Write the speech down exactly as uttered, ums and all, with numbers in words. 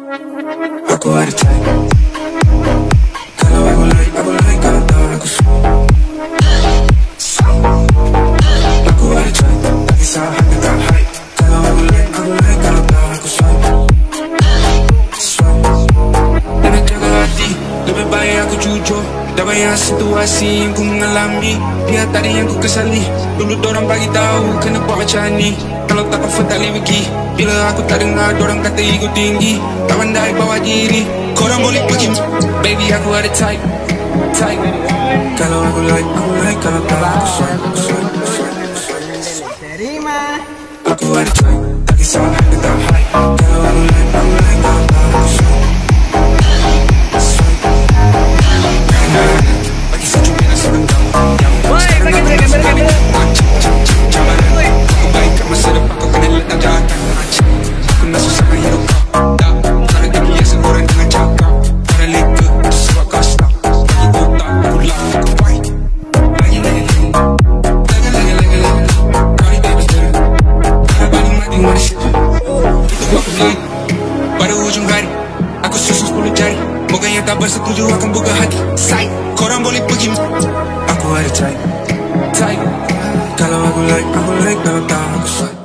Aku ada type. Kalau aku like, aku like. Kalau tak aku swipe. Aku ada type. Tak kisah harga tak hype. Kalau aku like, aku like. Kalau tak aku swipe. Swipe. Dan nak jaga hati, lebih baik aku jujur. Dah banyak situasi yang ku mengalami. Biar tadi yang ku kesali. Dulu dorang bagi tahu kena buat macam ni. Kalau tak confirm tak boleh pergi. Bila aku tak dengar dorang kata ego tinggi. Tak pandai bawa diri. Korang boleh pergi. Baby aku ada type. Type. Kalau aku like, aku like. Kalau tak aku swipe. Swipe, swipe, swipe. Terima. Aku ada type. Tak kisah harga tak hype. Kalau aku like, aku like. Kalau tak aku swipe. Bagi saya cuma nak seorang tahu. Woi, bagi saya kamera kamera. Aku baik kat masa depan kau kena letak jahat. Aku nak susah kan hidup kau. Tak, tak ada biasa korang dengan cakap. Orang leka, tu sebab kau stop. Bagi otak, aku laugh, aku fight. Lagi, lagi, lagi. Lagi, lagi, lagi, lagi. Kau ni tak betul. Kau paling mati mana situ. Itu aku like. Pada hujung hari, aku susun sepuluh jari. Moga yang tak bersetuju akan buka hati. Side, korang boleh pergi. Aku ada type. Type. Kalau aku like, aku like. Kalau tak aku swipe.